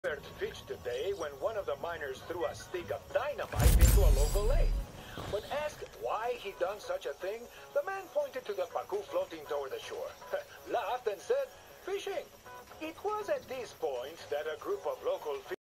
Fish today when one of the miners threw a stick of dynamite into a local lake. When asked why he done such a thing, the man pointed to the pacu floating toward the shore, laughed and said, "Fishing." It was at this point that a group of local